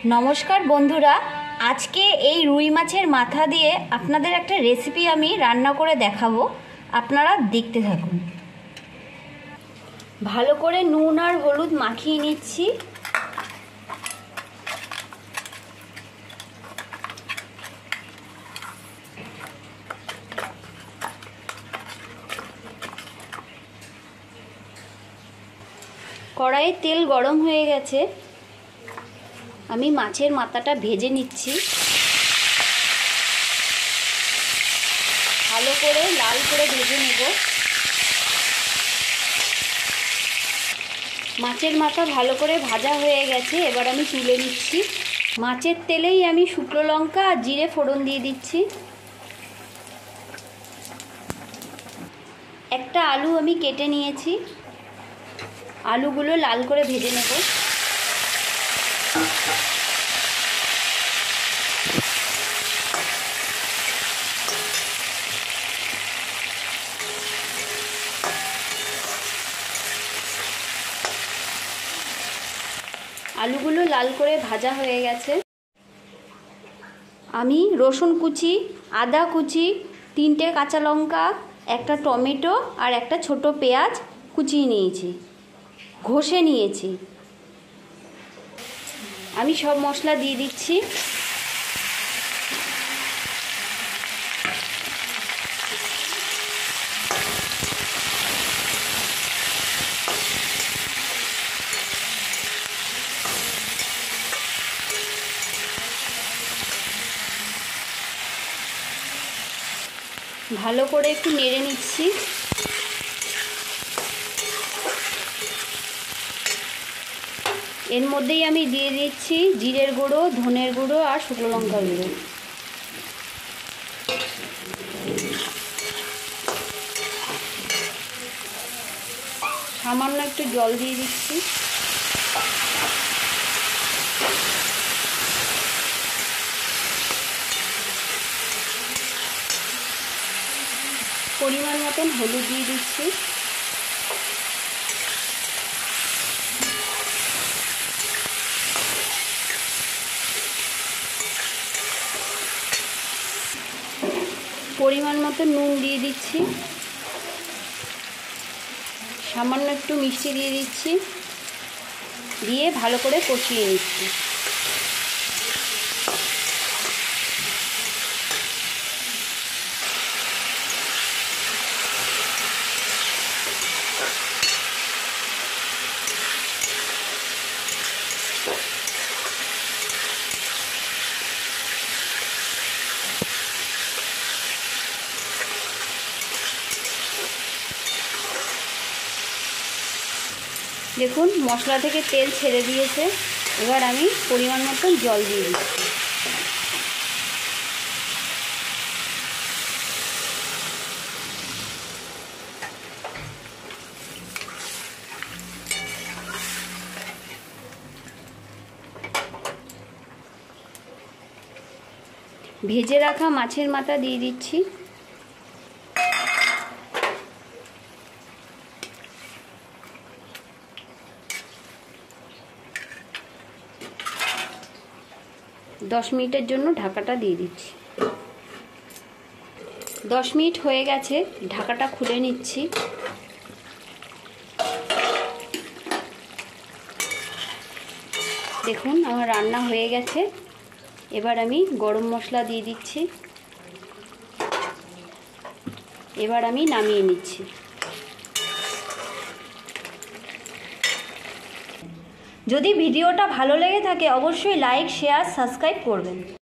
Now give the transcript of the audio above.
নমস্কার বন্ধুরা, আজকে এই রুই মাছের মাথা দিয়ে আপনাদের একটা রেসিপি আমি রান্না করে দেখাবো। আপনারা দেখতে থাকুন। ভালো করে নুন আর হলুদ মাখিয়ে নিচ্ছি। কড়াইয়ে তেল গরম হয়ে গেছে, আমি মাছের মাথাটা ভেজে নিচ্ছি। ভালো করে লাল করে ভেজে নেব। মাছের মাথা ভালো করে ভাজা হয়ে গেছে, এবার আমি তুলে নিচ্ছি। মাছের তেলেই আমি শুকনো লঙ্কা আর জিরে ফোড়ন দিয়ে দিচ্ছি। একটা আলু আমি কেটে নিয়েছি, আলুগুলো লাল করে ভেজে নেব। আলুগুলো লাল করে ভাজা হয়ে গেছে। আমি রসুন কুচি, আদা কুচি, 3টে কাঁচা লঙ্কা, একটা টমেটো আর একটা ছোট পেঁয়াজ কুচিয়ে নিয়েছি, ঘষে নিয়েছি। আমি সব মশলা দিয়ে দিচ্ছি। ভালো করে একটু নেড়ে নিচ্ছি। এর মধ্যেই আমি দিয়ে দিচ্ছি জিরের গুঁড়ো, ধনের গুঁড়ো আর শুকনো লঙ্কার গুঁড়ো। সামান্য একটু জল দিয়ে দিচ্ছি। পরিমাণ মতন হলুদ দিয়ে দিচ্ছি। পরিমাণ মতো নুন দিয়ে দিচ্ছি। সামান্য একটু মিষ্টি দিয়ে দিচ্ছি, দিয়ে ভালো করে কষিয়ে নিচ্ছি। দেখুন মশলা থেকে তেল ছেড়ে দিয়েছে, এবার আমি পরিমাণ মতন জল দিয়ে দিচ্ছি। ভেজে রাখা মাছের মাথা দিয়ে দিচ্ছি। দশ মিনিটের জন্য ঢাকাটা দিয়ে দিচ্ছি। 10 মিনিট হয়ে গেছে, ঢাকাটা খুলে নিচ্ছি। দেখুন আমার রান্না হয়ে গেছে, এবার আমি গরম মশলা দিয়ে দিচ্ছি। এবার আমি নামিয়ে নিচ্ছি। যদি ভিডিওটা ভালো লেগে থাকে অবশ্যই লাইক, শেয়ার, সাবস্ক্রাইব করবেন।